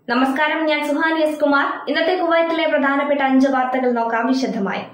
നമസ്കാരം, ഞാൻ സുഹാനി എസ് കുമാർ. ഇന്നത്തെ കുവൈത്തിലെ പ്രധാനപ്പെട്ട 5 വാർത്തകൾ നോക്കാം വിശദമായി.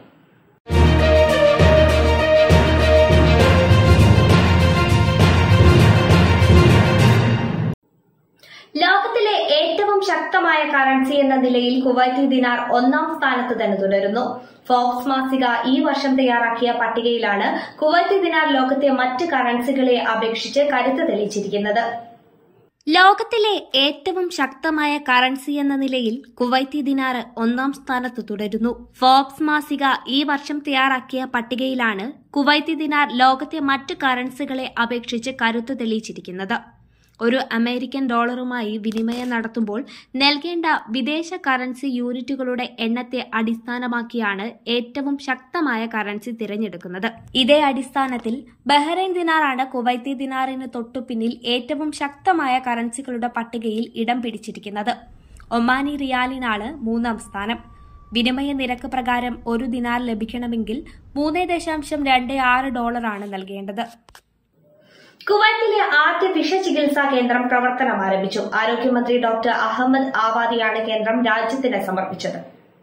ലോകത്തിലെ ഏറ്റവും ശക്തമായ കറൻസി എന്ന നിലയിൽ കുവൈത്തി ദിനാർ 1ാം സ്ഥാനത്ത് തന്നെ തുടരുന്നു. ഫോബ്സ് മാസിക ഈ വർഷം തയ്യാറാക്കിയ പട്ടികയിലാണ് കുവൈത്തി ദിനാർ ലോകത്തെ മറ്റ് കറൻസികളെ അപേക്ഷിച്ച് കരുത്ത് തെളിയിച്ചിരിക്കുന്നത്. ലോകത്തിലെ ഏറ്റവും ശക്തമായ കറൻസി എന്ന നിലയിൽ കുവൈത്തി ദിനാർ 1ാം സ്ഥാനത്ത് തുടരുന്നു. ഫോബ്സ് മാസിക ഈ വർഷം തയ്യാറാക്കിയ പട്ടികയിലാണ് കുവൈത്തി ദിനാർ ലോകത്തെ മറ്റ് കറൻസികളെ അപേക്ഷിച്ച് കരുത്ത് തെളിയിച്ചിരിക്കുന്നത്. ഒരു അമേരിക്കൻ ഡോളറുമായി വിനിമയം നടത്തുമ്പോൾ നൽകേണ്ട വിദേശ കറൻസി യൂണിറ്റുകളുടെ എണ്ണത്തെ അടിസ്ഥാനമാക്കിയാണ് ഏറ്റവും ശക്തമായ കറൻസി തിരഞ്ഞെടുക്കുന്നത്. ഇതേ അടിസ്ഥാനത്തിൽ ബഹ്റൈൻ ദിനാറാണ് കുവൈത്തി ദിനാറിന് തൊട്ടുപിന്നിൽ ഏറ്റവും ശക്തമായ കറൻസികളുടെ പട്ടികയിൽ ഇടം പിടിച്ചിരിക്കുന്നത്. ഒമാനി റിയാലിനാണ് 3ാം സ്ഥാനം. വിനിമയ നിരക്ക് പ്രകാരം ഒരു ദിനാർ ലഭിക്കണമെങ്കിൽ $3.26 നൽകേണ്ടത്. കുവൈത്തിലെ ആദ്യ വിഷചികിത്സാ കേന്ദ്രം പ്രവർത്തനം ആരംഭിച്ചു. ആരോഗ്യമന്ത്രി ഡോക്ടർ അഹമ്മദ് ആവാദിയാണ് കേന്ദ്രം രാജ്യത്തിന് സമർപ്പിച്ചത്.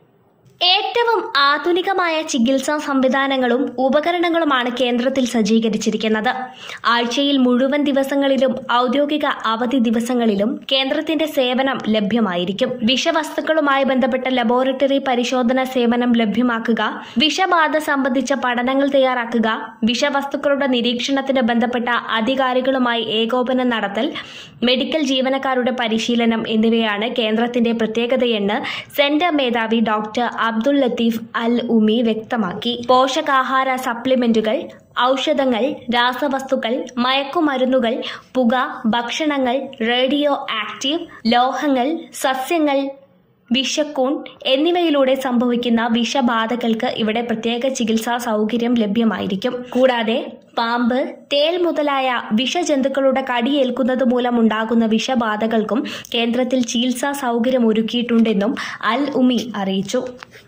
ഏറ്റവും ആധുനികമായ ചികിത്സാ സംവിധാനങ്ങളും ഉപകരണങ്ങളുമാണ് കേന്ദ്രത്തിൽ സജ്ജീകരിച്ചിരിക്കുന്നത്. ആഴ്ചയിൽ മുഴുവൻ ദിവസങ്ങളിലും ഔദ്യോഗിക അവധി ദിവസങ്ങളിലും കേന്ദ്രത്തിന്റെ സേവനം ലഭ്യമായിരിക്കും. വിഷവസ്തുക്കളുമായി ബന്ധപ്പെട്ട ലബോറട്ടറി പരിശോധന സേവനം ലഭ്യമാക്കുക, വിഷബാധ സംബന്ധിച്ച പഠനങ്ങൾ തയ്യാറാക്കുക, വിഷവസ്തുക്കളുടെ നിരീക്ഷണത്തിന് ബന്ധപ്പെട്ട അധികാരികളുമായി ഏകോപനം നടത്തൽ, മെഡിക്കൽ ജീവനക്കാരുടെ പരിശീലനം എന്നിവയാണ് കേന്ദ്രത്തിന്റെ പ്രത്യേകതയെന്ന് സെന്റർ മേധാവി doctor Abdul Latif Al Umi വ്യക്തമാക്കി. പോഷകാഹാര സപ്ലിമെന്റുകൾ, ഔഷധങ്ങൾ, രാസവസ്തുക്കൾ, മയക്കുമരുന്നുകൾ, പുക, ഭക്ഷണങ്ങൾ, റേഡിയോ ആക്റ്റീവ് ലോഹങ്ങൾ, സസ്യങ്ങൾ, വിഷക്കൂൺ എന്നിവയിലൂടെ സംഭവിക്കുന്ന വിഷബാധകൾക്ക് ഇവിടെ പ്രത്യേക ചികിത്സാ സൗകര്യം ലഭ്യമായിരിക്കും. കൂടാതെ പാമ്പ്, തേൾ മുതലായ വിഷജന്തുക്കളുടെ കടിയേൽക്കുന്നത് മൂലമുണ്ടാകുന്ന വിഷബാധകൾക്കും കേന്ദ്രത്തിൽ ചികിത്സാ സൗകര്യം ഒരുക്കിയിട്ടുണ്ടെന്നും അൽ ഉമി അറിയിച്ചു.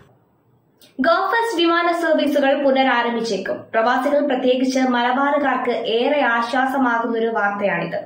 ഗോഫസ്റ്റ് വിമാന സർവീസുകൾ പുനരാരംഭിച്ചേക്കും. പ്രവാസികൾ, പ്രത്യേകിച്ച് മലബാറുകാർക്ക് ഏറെ ആശ്വാസമാകുന്നൊരു വാർത്തയാണിത്.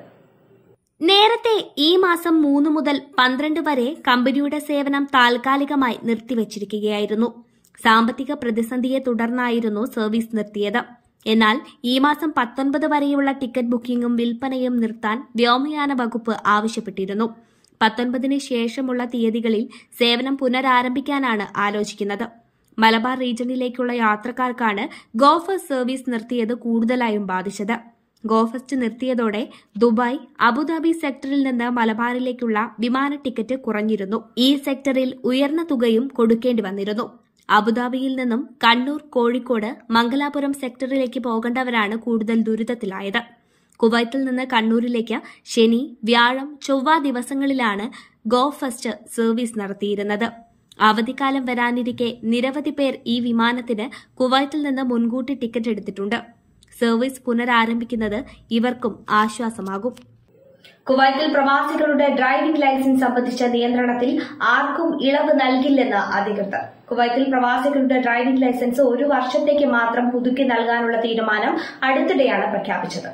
നേരത്തെ ഈ മാസം 3 മുതൽ 12 വരെ കമ്പനിയുടെ സേവനം താൽക്കാലികമായി നിർത്തിവച്ചിരിക്കുകയായിരുന്നു. സാമ്പത്തിക പ്രതിസന്ധിയെ തുടർന്നായിരുന്നു സർവീസ് നിർത്തിയത്. എന്നാൽ ഈ മാസം 19 വരെയുള്ള ടിക്കറ്റ് ബുക്കിംഗും വിൽപ്പനയും നിർത്താൻ വ്യോമയാന വകുപ്പ് ആവശ്യപ്പെട്ടിരുന്നു. 19-ന് ശേഷമുള്ള തീയതികളിൽ സേവനം പുനരാരംഭിക്കാനാണ് ആലോചിക്കുന്നത്. മലബാർ റീജിയനിലേക്കുള്ള യാത്രക്കാർക്കാണ് ഗോഫസ്റ്റ് സർവീസ് നിർത്തിയത് കൂടുതലായും ബാധിച്ചത്. ഗോഫസ്റ്റ് നിർത്തിയതോടെ ദുബായ്, അബുദാബി സെക്ടറിൽ നിന്ന് മലബാറിലേക്കുള്ള വിമാന ടിക്കറ്റ് കുറഞ്ഞിരുന്നു. ഈ സെക്ടറിൽ ഉയർന്ന തുകയും കൊടുക്കേണ്ടി വന്നിരുന്നു. അബുദാബിയിൽ നിന്നും കണ്ണൂർ, കോഴിക്കോട്, മംഗലാപുരം സെക്ടറിലേക്ക് പോകേണ്ടവരാണ് കൂടുതൽ ദുരിതത്തിലായത്. കുവൈത്തിൽ നിന്ന് കണ്ണൂരിലേക്ക് ശനി, വ്യാഴം, ചൊവ്വ ദിവസങ്ങളിലാണ് ഗോഫസ്റ്റ് സർവീസ് നടത്തിയിരുന്നത്. അവധിക്കാലം വരാനിരിക്കെ നിരവധി പേർ ഈ വിമാനത്തിന് കുവൈത്തിൽ നിന്ന് മുൻകൂട്ടി ടിക്കറ്റ് എടുത്തിട്ടുണ്ട്. സർവീസ് പുനരാരംഭിക്കുന്നത് ഇവർക്കും ആശ്വാസമാകും. കുവൈത്തിൽ പ്രവാസികളുടെ ഡ്രൈവിംഗ് ലൈസൻസ് സംബന്ധിച്ച നിയന്ത്രണത്തിൽ ആർക്കും ഇളവ് നൽകില്ലെന്ന് അധികൃതർ. കുവൈത്തിൽ പ്രവാസികളുടെ ഡ്രൈവിംഗ് ലൈസൻസ് 1 വർഷത്തേക്ക് മാത്രം പുതുക്കി നൽകാനുള്ള തീരുമാനം അടുത്തിടെയാണ് പ്രഖ്യാപിച്ചത്.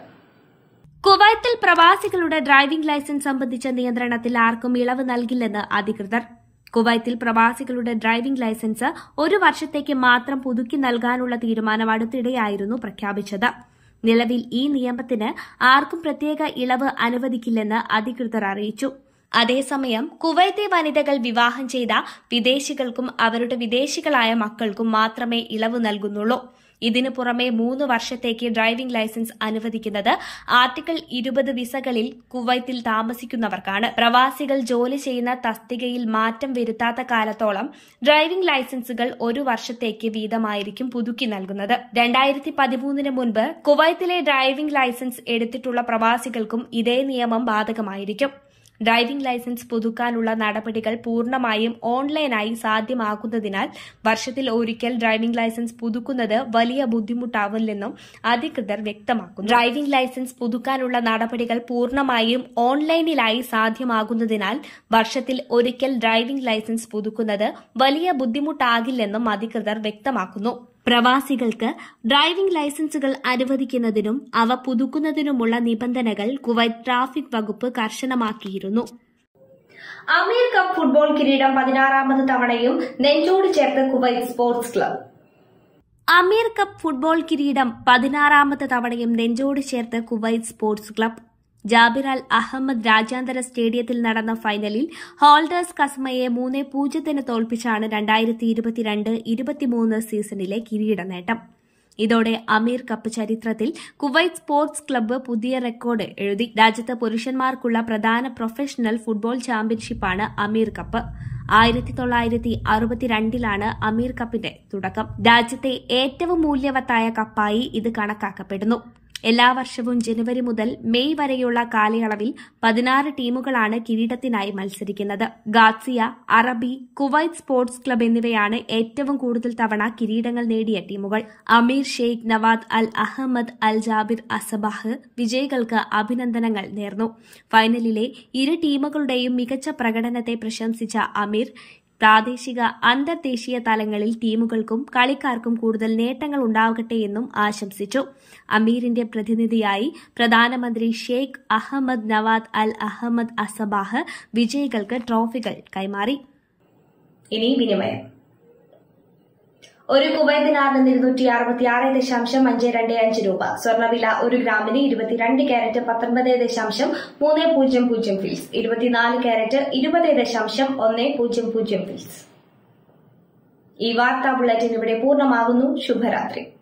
കുവൈത്തിൽ പ്രവാസികളുടെ ഡ്രൈവിംഗ് ലൈസൻസ് സംബന്ധിച്ച നിയന്ത്രണത്തിൽ ആർക്കും ഇളവ് നൽകില്ലെന്ന് അധികൃതർ. കുവൈത്തിൽ പ്രവാസികളുടെ ഡ്രൈവിംഗ് ലൈസൻസ് 1 വർഷത്തേക്ക് മാത്രം പുതുക്കി നൽകാനുള്ള തീരുമാനം അടുത്തിടെയായിരുന്നു പ്രഖ്യാപിച്ചത്. നിലവിൽ ഈ നിയമത്തിന് ആർക്കും പ്രത്യേക ഇളവ് അനുവദിക്കില്ലെന്ന് അധികൃതർ അറിയിച്ചു. അതേസമയം കുവൈത്തി വനിതകൾ വിവാഹം ചെയ്ത വിദേശികൾക്കും അവരുടെ വിദേശികളായ മക്കൾക്കും മാത്രമേ ഇളവ് നൽകുന്നുള്ളൂ. ഇതിനു പുറമെ 3 വർഷത്തേക്ക് ഡ്രൈവിംഗ് ലൈസൻസ് അനുവദിക്കുന്നത് ആർട്ടിക്കിൾ 20 വിസകളിൽ കുവൈത്തിൽ താമസിക്കുന്നവർക്കാണ്. പ്രവാസികൾ ജോലി ചെയ്യുന്ന തസ്തികയിൽ മാറ്റം വരുത്താത്ത കാലത്തോളം ഡ്രൈവിംഗ് ലൈസൻസുകൾ 1 വർഷത്തേക്ക് വീതമായിരിക്കും പുതുക്കി നൽകുന്നത്. 2013-ന് മുൻപ് കുവൈത്തിലെ ഡ്രൈവിംഗ് ലൈസൻസ് എടുത്തിട്ടുള്ള പ്രവാസികൾക്കും ഇതേ നിയമം ബാധകമായിരിക്കും. ഡ്രൈവിംഗ് ലൈസൻസ് പുതുക്കാനുള്ള നടപടികൾ പൂർണ്ണമായും ഓൺലൈനായി സാധ്യമാക്കുന്നതിനാൽ വർഷത്തിൽ ഒരിക്കൽ ഡ്രൈവിംഗ് ലൈസൻസ് പുതുക്കുന്നത് വലിയ ബുദ്ധിമുട്ടാവില്ലെന്നും അധികൃതർ വ്യക്തമാക്കുന്നു. ഡ്രൈവിംഗ് ലൈസൻസ് പുതുക്കാനുള്ള നടപടികൾ പൂർണ്ണമായും ഓൺലൈനിലായി സാധ്യമാകുന്നതിനാൽ വർഷത്തിൽ ഒരിക്കൽ ഡ്രൈവിംഗ് ലൈസൻസ് പുതുക്കുന്നത് വലിയ ബുദ്ധിമുട്ടാകില്ലെന്നും അധികൃതർ വ്യക്തമാക്കുന്നു. പ്രവാസികൾക്ക് ഡ്രൈവിംഗ് ലൈസൻസുകൾ അനുവദിക്കുന്നതിനും അവ പുതുക്കുന്നതിനുമുള്ള നിബന്ധനകൾ കുവൈറ്റ് ട്രാഫിക് വകുപ്പ് കർശനമാക്കിയിരുന്നു. അമീർ കപ്പ് ഫുട്ബോൾ കിരീടം 16ാമത് തവണയും നെഞ്ചോട് ചേർത്ത് Kuwait sports club. Amir Cup football കിരീടം 16ാമത് തവണയും നെഞ്ചോട് ചേർത്ത് Kuwait sports club. Jabir Al Ahmad രാജ്യാന്തര സ്റ്റേഡിയത്തിൽ നടന്ന ഫൈനലിൽ ഹോൾഡേഴ്സ് കസ്മയെ 3-0 തോൽപ്പിച്ചാണ് 2022-23 സീസണിലെ കിരീട നേട്ടം. ഇതോടെ അമീർ കപ്പ് ചരിത്രത്തിൽ കുവൈറ്റ് സ്പോർട്സ് ക്ലബ്ബ് പുതിയ റെക്കോർഡ് എഴുതി. രാജ്യത്ത് പുരുഷന്മാർക്കുള്ള പ്രധാന പ്രൊഫഷണൽ ഫുട്ബോൾ ചാമ്പ്യൻഷിപ്പാണ് അമീർ കപ്പ്. 1962 അമീർ കപ്പിന്റെ തുടക്കം. രാജ്യത്തെ ഏറ്റവും മൂല്യവത്തായ കപ്പായി ഇത് കണക്കാക്കപ്പെടുന്നു. എല്ലാ വർഷവും ജനുവരി മുതൽ മെയ് വരെയുള്ള കാലയളവിൽ 16 ടീമുകളാണ് കിരീടത്തിനായി മത്സരിക്കുന്നത്. ഗാസിയ, അറബി, കുവൈറ്റ് സ്പോർട്സ് ക്ലബ് എന്നിവയാണ് ഏറ്റവും കൂടുതൽ തവണ കിരീടങ്ങൾ നേടിയ ടീമുകൾ. Amir Sheikh Nawaf Al Ahmad Al Jabir Al Sabah വിജയികൾക്ക് അഭിനന്ദനങ്ങൾ നേർന്നു. ഫൈനലിലെ ഇരു ടീമുകളുടെയും മികച്ച പ്രകടനത്തെ പ്രശംസിച്ച അമീർ പ്രാദേശിക അന്തർദേശീയ തലങ്ങളിൽ ടീമുകൾക്കും കളിക്കാർക്കും കൂടുതൽ നേട്ടങ്ങൾ ഉണ്ടാകട്ടെയെന്നും ആശംസിച്ചു. അമീറിന്റെ പ്രതിനിധിയായി പ്രധാനമന്ത്രി Sheikh Ahmad Nawaf Al Ahmad Al Sabah വിജയികൾക്ക് ട്രോഫികൾ കൈമാറി. ഇനി വിനിമയം. ഒരു കുവൈറ്റ് ദിനാറിന് 266.525 രൂപ. സ്വർണ്ണവില 1 ഗ്രാമിന് 22 കാരറ്റ് 19.300 ഫിൽസ്, 24 കാരറ്റ് 20.100 ഫിൽസ്. ഈ വാർത്താ ബുള്ളറ്റിൻ ഇവിടെ പൂർണ്ണമാകുന്നു. ശുഭരാത്രി.